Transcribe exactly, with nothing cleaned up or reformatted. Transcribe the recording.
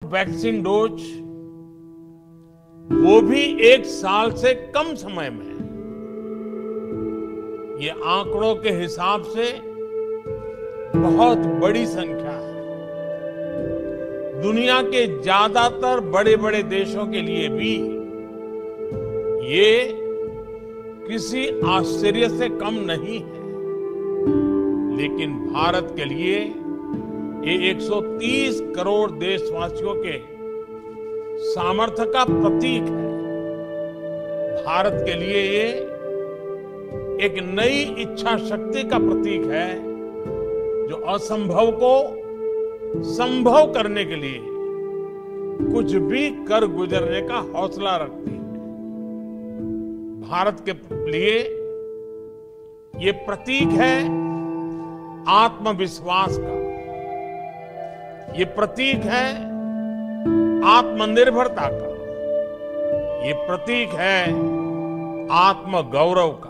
Vaccine dose, वो भी एक साल से कम समय में। ये आंकड़ों के हिसाब से बहुत बड़ी संख्या है। दुनिया के ज्यादातर बड़े बड़े देशों के लिए भी ये किसी आश्चर्य से कम नहीं है, लेकिन भारत के लिए ये एक सौ तीस करोड़ देशवासियों के सामर्थ्य का प्रतीक है। भारत के लिए ये एक नई इच्छा शक्ति का प्रतीक है, जो असंभव को संभव करने के लिए कुछ भी कर गुजरने का हौसला रखती है। भारत के लिए ये प्रतीक है आत्मविश्वास का, ये प्रतीक है आत्मनिर्भरता का, ये प्रतीक है आत्मगौरव का।